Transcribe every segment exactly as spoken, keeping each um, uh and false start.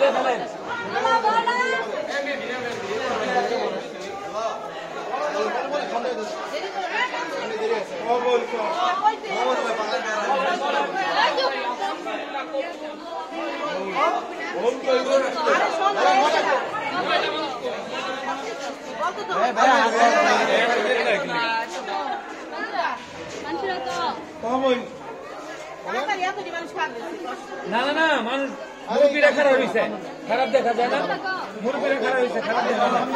না না না মানুষ মুরব্বীরা খারাপ হয়েছে, খারাপ দেখা যায় না, মুরব্বীরা খারাপ হয়েছে, খারাপ দেখা যায়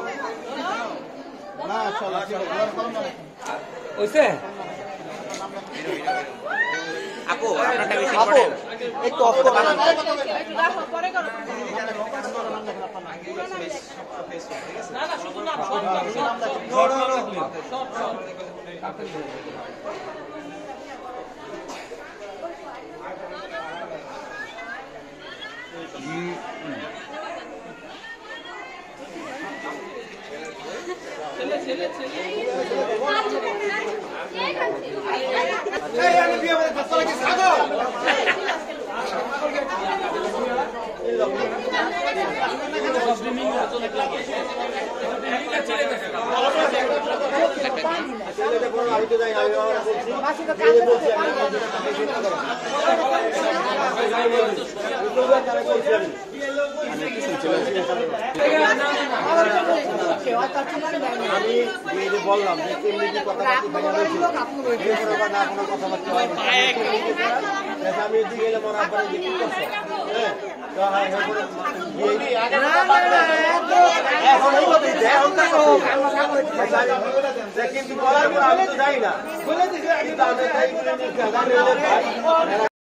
হয়েছে। আপু আপনারটা বেশি ইম্পর্টেন্ট, একটু অফ করো না পরে করো না না শুধু নাম সব সব সব ছেলে ছেলে ছেলে এই আমি বিয়ে করে ফসল কি সাগো ছেলেটা বড় আমি তো যাই না, আমি বলছি মাসি তো কাজ করছে আমি বললাম যে কেমনি কথাবার্তা না কোনো কথাবার্তা আমি এদিকে গেলে মনে আপনারা কি করছো কিন্তু বলার আমি তো যাই না।